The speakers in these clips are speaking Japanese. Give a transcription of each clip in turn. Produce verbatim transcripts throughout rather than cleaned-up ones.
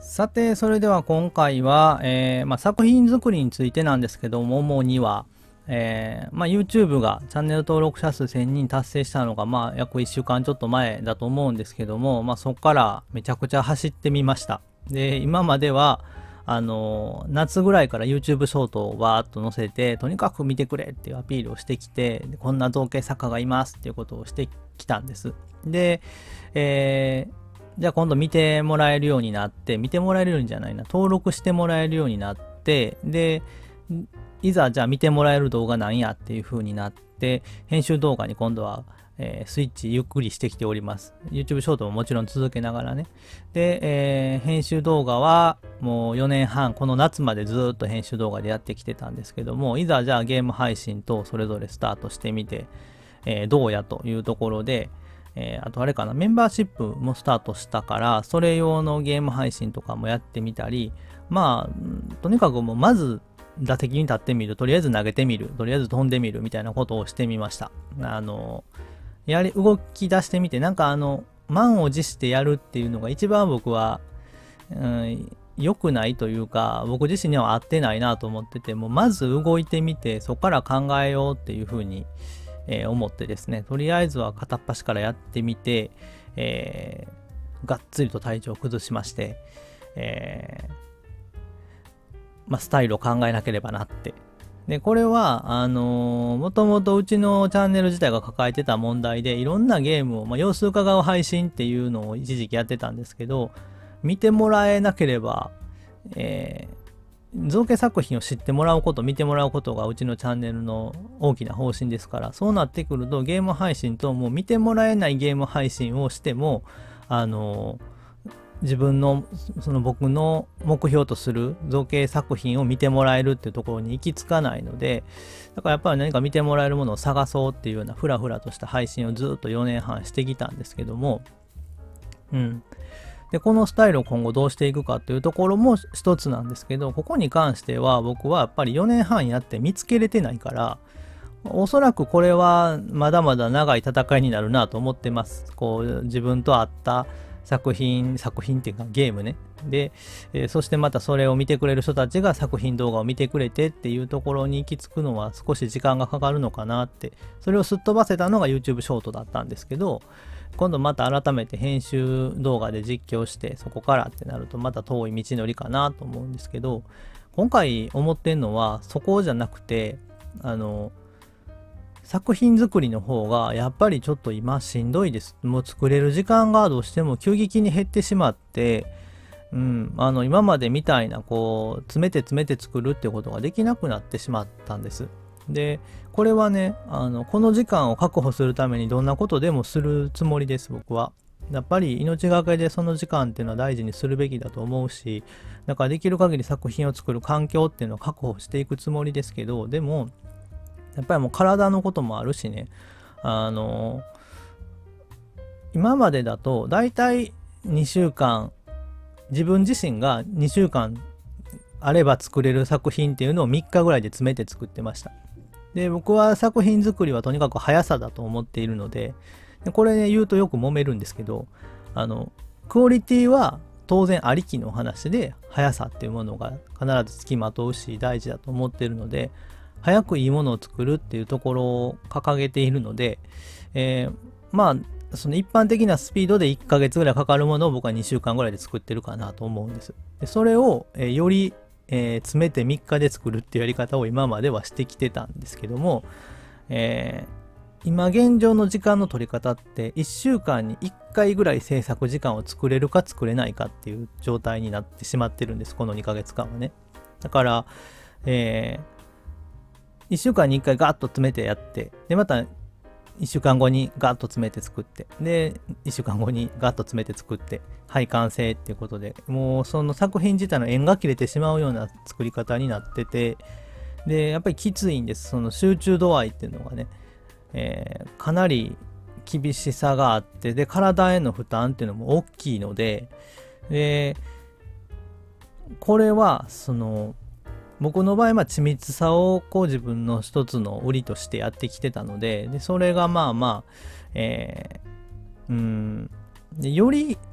さて、それでは今回は、えーまあ、作品作りについてなんですけども、主には、えーまあ、YouTube がチャンネル登録者数せんにん達成したのが、まあ、約いっしゅうかんちょっと前だと思うんですけども、まあ、そこからめちゃくちゃ走ってみました。で、今までは、あのー夏ぐらいから YouTube ショートをわーっと載せて、とにかく見てくれっていうアピールをしてきて、こんな造形作家がいますっていうことをしてきたんです。で、えーじゃあ今度見てもらえるようになって、見てもらえるようにじゃないな、登録してもらえるようになって、で、いざじゃあ見てもらえる動画なんやっていう風になって、編集動画に今度は、えースイッチゆっくりしてきております。YouTube ショートももちろん続けながらね。で、えー編集動画はもうよねんはん、この夏までずっと編集動画でやってきてたんですけども、いざじゃあゲーム配信とそれぞれスタートしてみて、えーどうやというところで、えーあとあれかな、メンバーシップもスタートしたから、それ用のゲーム配信とかもやってみたり、まあ、とにかくもうまず打席に立ってみる、とりあえず投げてみる、とりあえず飛んでみるみたいなことをしてみました。あの、やり、動き出してみて、なんかあの、満を持してやるっていうのが一番僕は、うん、良くないというか、僕自身には合ってないなと思ってて、もうまず動いてみて、そこから考えようっていうふうに、えー思ってですね、とりあえずは片っ端からやってみて、えーがっつりと体調を崩しまして、えーまあ、スタイルを考えなければなって。で、これは、あのーもともとうちのチャンネル自体が抱えてた問題で、いろんなゲームを、まあ、様子伺う配信っていうのを一時期やってたんですけど、見てもらえなければ、えー造形作品を知ってもらうこと、見てもらうことがうちのチャンネルの大きな方針ですから、そうなってくるとゲーム配信ともう見てもらえないゲーム配信をしても、あの、自分の、その僕の目標とする造形作品を見てもらえるっていうところに行き着かないので、だからやっぱり何か見てもらえるものを探そうっていうようなフラフラとした配信をずっとよねんはんしてきたんですけども、うん。で、このスタイルを今後どうしていくかっていうところも一つなんですけど、ここに関しては僕はやっぱりよねんはんやって見つけれてないから、おそらくこれはまだまだ長い戦いになるなと思ってます。こう、自分と合った作品、作品っていうかゲームね。で、えーそしてまたそれを見てくれる人たちが作品動画を見てくれてっていうところに行き着くのは少し時間がかかるのかなって、それをすっ飛ばせたのが YouTube ショートだったんですけど、今度また改めて編集動画で実況してそこからってなるとまた遠い道のりかなと思うんですけど、今回思ってんのはそこじゃなくて、あの作品作りの方がやっぱりちょっと今しんどいです。もう作れる時間がどうしても急激に減ってしまって、うん、あの今までみたいなこう詰めて詰めて作るってことができなくなってしまったんです。で、これはね、あのこの時間を確保するためにどんなことでもするつもりです、僕は。やっぱり命がけでその時間っていうのは大事にするべきだと思うし、だからできる限り作品を作る環境っていうのを確保していくつもりですけど、でも、やっぱりもう体のこともあるしね、あの、今までだと大体にしゅうかん、自分自身がにしゅうかんあれば作れる作品っていうのをみっかぐらいで詰めて作ってました。で、僕は作品作りはとにかく速さだと思っているので、でこれね、言うとよく揉めるんですけど、あの、クオリティは当然ありきの話で、速さっていうものが必ず付きまとうし、大事だと思っているので、早くいいものを作るっていうところを掲げているので、えーまあ、その一般的なスピードでいっかげつぐらいかかるものを僕はにしゅうかんぐらいで作ってるかなと思うんです。でそれを、えーよりえー詰めてみっかで作るっていうやり方を今まではしてきてたんですけども、えー今現状の時間の取り方っていっしゅうかんにいっかいぐらい制作時間を作れるか作れないかっていう状態になってしまってるんです、このにかげつかんはね。だから、えー、いっしゅうかんにいっかいガーッと詰めてやって、で、またいっしゅうかんごにガーッと詰めて作って、で、いっしゅうかんごにガーッと詰めて作って、はい、完成っていうことで、もうその作品自体の縁が切れてしまうような作り方になってて、で、やっぱりきついんです。その集中度合いっていうのがね、えーかなり厳しさがあって、で、体への負担っていうのも大きいので、で、これは、その、僕の場合、まあ、緻密さをこう自分の一つの売りとしてやってきてたので、でそれがまあまあ、えーうん、でより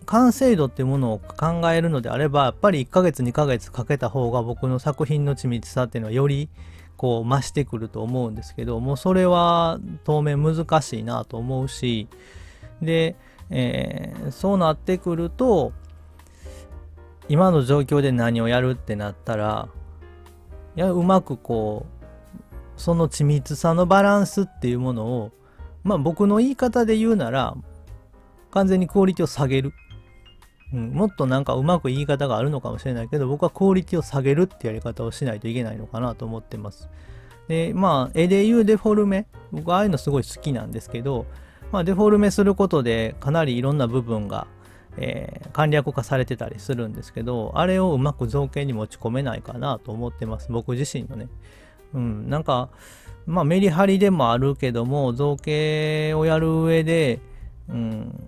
完成度っていうものを考えるのであれば、やっぱりいっかげつにかげつかけた方が僕の作品の緻密さっていうのはよりこう増してくると思うんですけど、もうそれは当面難しいなと思うし、で、えー、そうなってくると、今の状況で何をやるってなったら、いや、うまくこう、その緻密さのバランスっていうものを、まあ僕の言い方で言うなら、完全にクオリティを下げる。うん、もっとなんかうまく言い方があるのかもしれないけど、僕はクオリティを下げるってやり方をしないといけないのかなと思ってます。で、まあ、絵で言うデフォルメ。僕はああいうのすごい好きなんですけど、まあ、デフォルメすることでかなりいろんな部分が、えー、簡略化されてたりするんですけど、あれをうまく造形に持ち込めないかなと思ってます。僕自身のね。うん、なんか、まあ、メリハリでもあるけども、造形をやる上で、うん、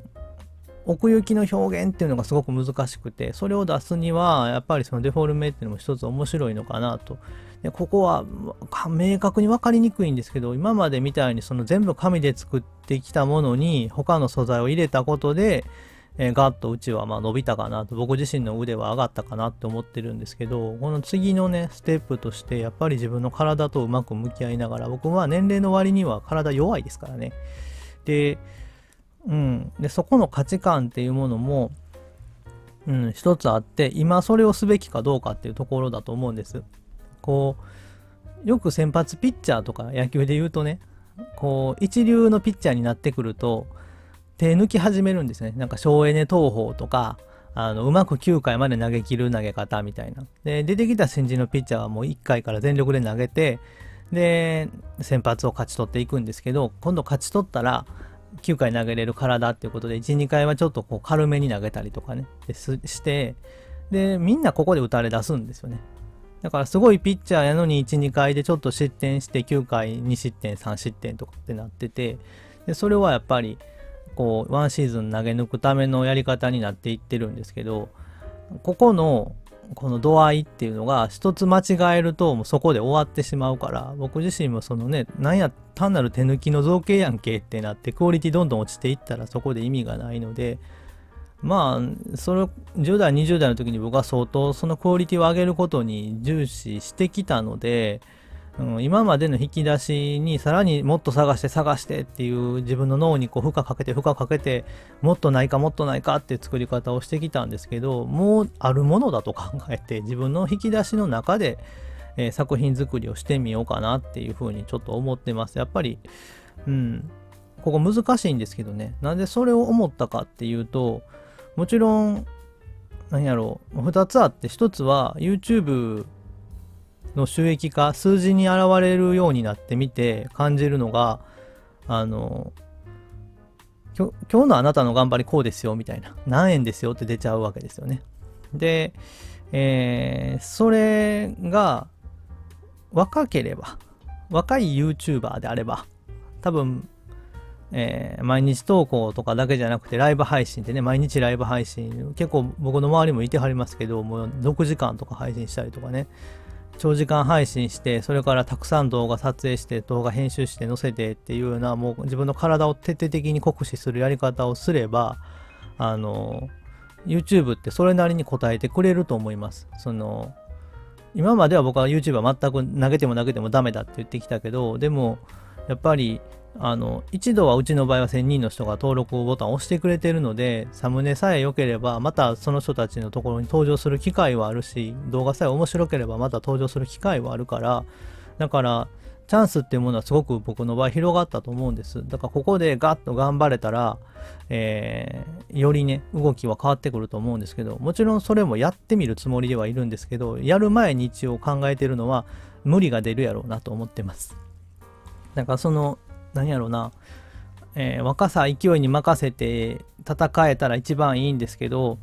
奥行きの表現っていうのがすごく難しくて、それを出すには、やっぱりそのデフォルメっていうのも一つ面白いのかなと。で、ここは明確に分かりにくいんですけど、今までみたいにその全部紙で作ってきたものに他の素材を入れたことで、えー、ガッとうちはまあ伸びたかなと、僕自身の腕は上がったかなって思ってるんですけど、この次のね、ステップとして、やっぱり自分の体とうまく向き合いながら、僕は年齢の割には体弱いですからね。で、うん、でそこの価値観っていうものも、うん、一つあって、今それをすべきかどうかっていうところだと思うんです。こうよく先発ピッチャーとか野球で言うとね、こう一流のピッチャーになってくると手抜き始めるんですね。なんか省エネ投法とか、あのうまくきゅうかいまで投げ切る投げ方みたいな。で出てきた新人のピッチャーはもういっかいから全力で投げて、で先発を勝ち取っていくんですけど、今度勝ち取ったらきゅうかい投げれる体っていうことで、いち、にかいはちょっとこう軽めに投げたりとかね、して、で、みんなここで打たれ出すんですよね。だからすごいピッチャーやのにいち、にかいでちょっと失点してきゅうかいに失点、さん失点とかってなってて、でそれはやっぱり、こう、ワンシーズン投げ抜くためのやり方になっていってるんですけど、ここの、この度合いっていうのが一つ間違えるともうそこで終わってしまうから、僕自身もそのね、なんや単なる手抜きの造形やんけってなってクオリティどんどん落ちていったらそこで意味がないので、まあそれじゅう代にじゅう代の時に僕は相当そのクオリティを上げることに重視してきたので、うん、今までの引き出しにさらにもっと探して探してっていう自分の脳にこう負荷かけて負荷かけて、もっとないかもっとないかっていう作り方をしてきたんですけど、もうあるものだと考えて自分の引き出しの中で、えー、作品作りをしてみようかなっていうふうにちょっと思ってます。やっぱり、うん、ここ難しいんですけどね。なんでそれを思ったかっていうと、もちろん何やろう、ふたつあって、ひとつは YouTubeの収益化、数字に現れるようになってみて感じるのが、あの今日のあなたの頑張りこうですよみたいな、何円ですよって出ちゃうわけですよね。で、えー、それが若ければ、若い YouTuber であれば多分、えー、毎日投稿とかだけじゃなくてライブ配信ってね、毎日ライブ配信結構僕の周りもいてはりますけど、もうろくじかんとか配信したりとかね、長時間配信して、それからたくさん動画撮影して動画編集して載せてっていうような、もう自分の体を徹底的に酷使するやり方をすれば、あの YouTube ってそれなりに応えてくれると思います。その今までは僕は YouTube は全く投げても投げてもダメだって言ってきたけど、でもやっぱりあの一度はうちの場合はせんにんの人が登録ボタンを押してくれてるので、サムネさえ良ければまたその人たちのところに登場する機会はあるし、動画さえ面白ければまた登場する機会はあるから、だからチャンスっていうものはすごく僕の場合広がったと思うんです。だからここでガッと頑張れたら、えー、よりね動きは変わってくると思うんですけど、もちろんそれもやってみるつもりではいるんですけど、やる前に一応考えてるのは無理が出るやろうなと思ってます。だからその何やろうな、えー、若さ勢いに任せて戦えたら一番いいんですけど、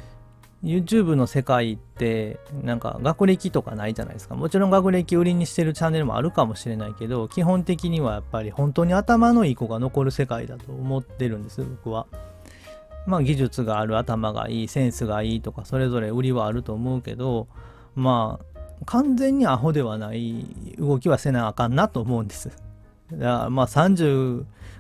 YouTube の世界ってなんか学歴とかないじゃないですか。もちろん学歴売りにしてるチャンネルもあるかもしれないけど、基本的にはやっぱり本当に頭のいい子が残る世界だと思ってるんです僕は。まあ技術がある、頭がいい、センスがいいとかそれぞれ売りはあると思うけど、まあ完全にアホではない動きはせなあかんなと思うんです。だからまあさんじゅう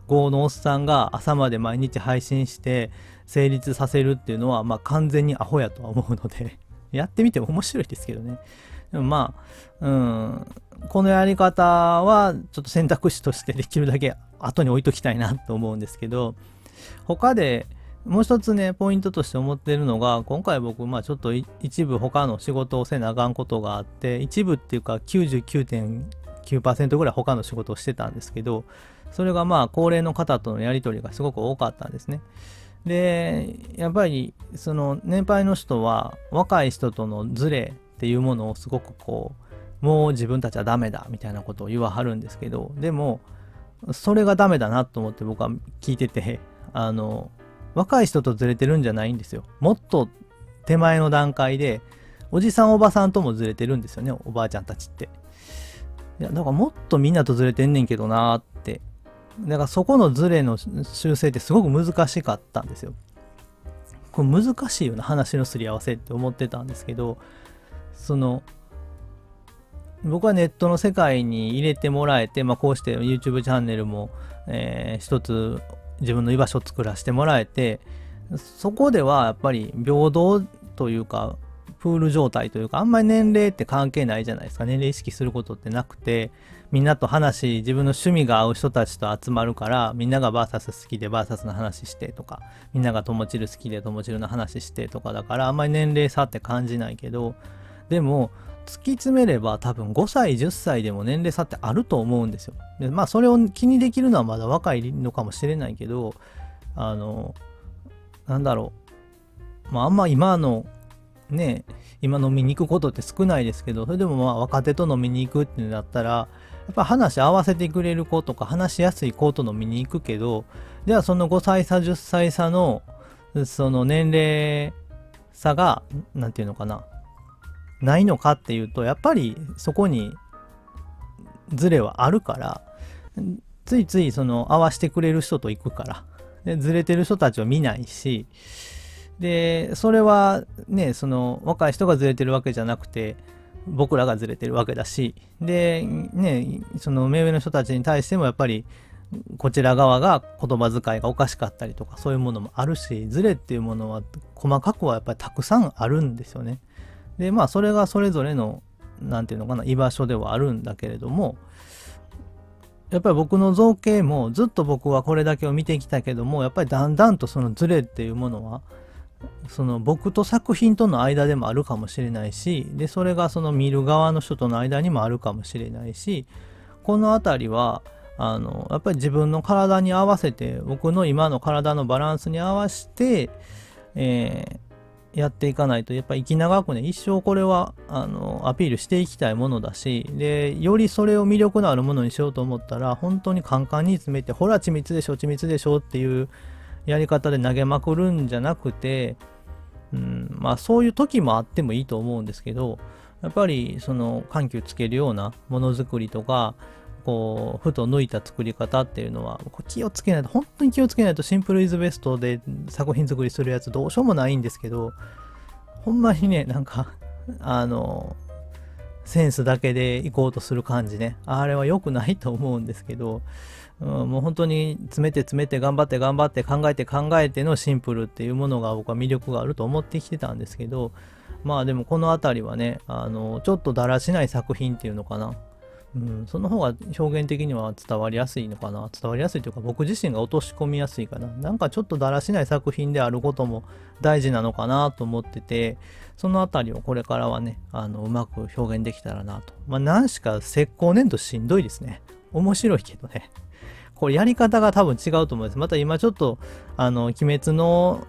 ごのおっさんが朝まで毎日配信して成立させるっていうのは、まあ完全にアホやとは思うのでやってみても面白いですけどね。でもまあ、うん、このやり方はちょっと選択肢としてできるだけ後に置いときたいなと思うんですけど、他でもう一つね、ポイントとして思ってるのが、今回僕、まあちょっと一部他の仕事をせなあかんことがあって、一部っていうか きゅうじゅうきゅうてんきゅうパーセント ぐらい他の仕事をしてたんですけど、それがまあ高齢の方とのやり取りがすごく多かったんですね。で、やっぱりその年配の人は若い人とのズレっていうものをすごくこう、もう自分たちはダメだみたいなことを言わはるんですけど、でも、それがダメだなと思って僕は聞いてて、あの、若い人とずれてるんじゃないんですよ。もっと手前の段階で、おじさんおばさんともずれてるんですよね、おばあちゃんたちって。いや、だからもっとみんなとずれてんねんけどなーって。だからそこのズレの修正ってすごく難しかったんですよ。これ難しいよな、話のすり合わせって思ってたんですけど、その、僕はネットの世界に入れてもらえて、まあ、こうして YouTube チャンネルも、えー、一つ自分の居場所を作らせてもらえて、そこではやっぱり平等というか、プール状態というか、あんまり年齢って関係ないじゃないですか。年齢意識することってなくて、みんなと話、自分の趣味が合う人たちと集まるから、みんながバーサス好きでバーサスの話してとか、みんながともちる好きでともちるの話してとかだから、あんまり年齢差って感じないけど、でも、突き詰めれば多分ごさい、じゅっさいでも年齢差ってあると思うんですよ。で、まあそれを気にできるのはまだ若いのかもしれないけど、あの、なんだろう。まああんま今の、ね、今飲みに行くことって少ないですけど、それでもまあ若手と飲みに行くっていうんだったら、やっぱ話合わせてくれる子とか話しやすい子と飲みに行くけど、じゃあそのごさい差、じゅっさい差の、その年齢差が、なんていうのかな、ないのかっていうと、やっぱりそこにズレはあるから、ついついその合わせてくれる人と行くから、でずれてる人たちは見ないし、で、それはね、その若い人がずれてるわけじゃなくて、僕らがずれてるわけだし、で、ね、その目上の人たちに対してもやっぱり、こちら側が言葉遣いがおかしかったりとか、そういうものもあるし、ズレっていうものは細かくはやっぱりたくさんあるんですよね。で、まあ、それがそれぞれの、なんていうのかな、居場所ではあるんだけれども、やっぱり僕の造形もずっと僕はこれだけを見てきたけども、やっぱりだんだんとそのズレっていうものは、その僕と作品との間でもあるかもしれないし、で、それがその見る側の人との間にもあるかもしれないし、このあたりは、あの、やっぱり自分の体に合わせて、僕の今の体のバランスに合わせて、えーやっていかないと、やっぱ生き長くね、一生これは、あの、アピールしていきたいものだし、で、よりそれを魅力のあるものにしようと思ったら、本当にカンカンに詰めて、ほら、緻密でしょ、緻密でしょっていうやり方で投げまくるんじゃなくて、うん、まあ、そういう時もあってもいいと思うんですけど、やっぱり、その、緩急つけるようなものづくりとか、こう、ふと抜いた作り方っていうのは、気をつけないと、本当に気をつけないとシンプルイズベストで作品作りするやつどうしようもないんですけど、ほんまにね、なんか、あの、センスだけで行こうとする感じね。あれは良くないと思うんですけど、うん、もう本当に詰めて詰めて頑張って頑張って考えて考えてのシンプルっていうものが僕は魅力があると思ってきてたんですけど、まあでもこのあたりはね、あの、ちょっとだらしない作品っていうのかな。うん、その方が表現的には伝わりやすいのかな。伝わりやすいというか僕自身が落とし込みやすいかな。なんかちょっとだらしない作品であることも大事なのかなと思ってて、そのあたりをこれからはね、あの、うまく表現できたらなと。まあ、何しか石膏粘土しんどいですね。面白いけどね。これやり方が多分違うと思うんです。また今ちょっと、あの、鬼滅の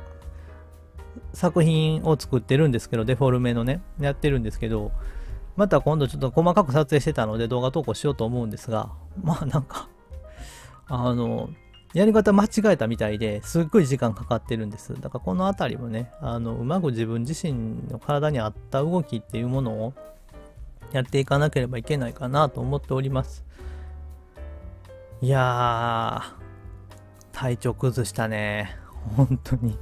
作品を作ってるんですけど、デフォルメのね、やってるんですけど、また今度ちょっと細かく撮影してたので動画投稿しようと思うんですが、まあなんか、あの、やり方間違えたみたいですっごい時間かかってるんです。だからこのあたりもね、あの、うまく自分自身の体に合った動きっていうものをやっていかなければいけないかなと思っております。いやー、体調崩したね。本当に。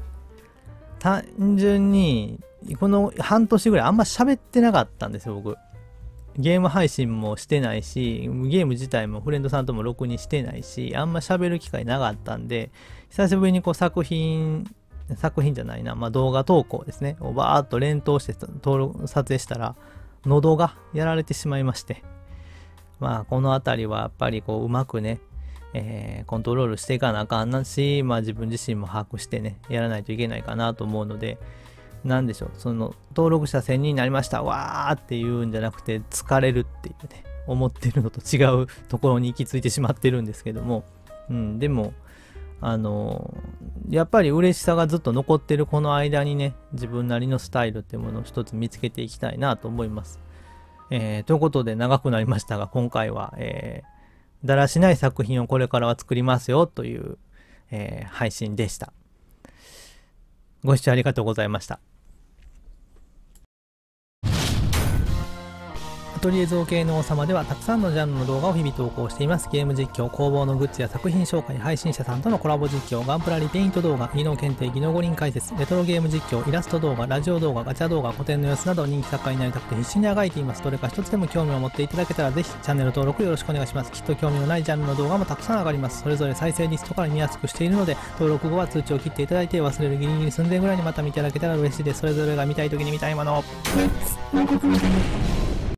単純に、この半年ぐらいあんま喋ってなかったんですよ、僕。 ゲーム配信もしてないし、ゲーム自体もフレンドさんともろくにしてないし、あんま喋る機会なかったんで、久しぶりにこう作品、作品じゃないな、まあ動画投稿ですね、をバーっと連投して登録、撮影したら、喉がやられてしまいまして、まあこのあたりはやっぱりこううまくね、えー、コントロールしていかなあかんなし、まあ自分自身も把握してね、やらないといけないかなと思うので、なんでしょう、その登録者せんにんになりました、わーって言うんじゃなくて、疲れるっていうね、思ってるのと違うところに行き着いてしまってるんですけども、うん、でも、あのー、やっぱり嬉しさがずっと残ってるこの間にね、自分なりのスタイルっていうものを一つ見つけていきたいなと思います。えー、ということで長くなりましたが、今回は、えーだらしない作品をこれからは作りますよという、えー、配信でした。ご視聴ありがとうございました。アトリエ造形の王様ではたくさんのジャンルの動画を日々投稿しています。ゲーム実況、工房のグッズや作品紹介、配信者さんとのコラボ実況、ガンプラリペイント動画、技能検定、技能五輪解説、レトロゲーム実況、イラスト動画、ラジオ動画、ガチャ動画、古典の様子など人気作家になりたくて必死にあがいています。どれか一つでも興味を持っていただけたらぜひチャンネル登録よろしくお願いします。きっと興味のないジャンルの動画もたくさん上がります。それぞれ再生リストから見やすくしているので、登録後は通知を切っていただいて忘れるギリギリ寸前ぐらいにまた見ていただけたら嬉しいです。それぞれが見たい時に見たいものを。